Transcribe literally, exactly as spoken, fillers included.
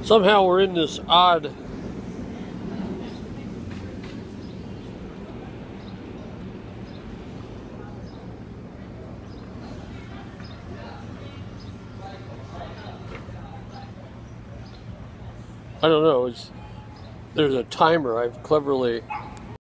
Somehow we're in this odd I don't know, it's there's a timer I've cleverly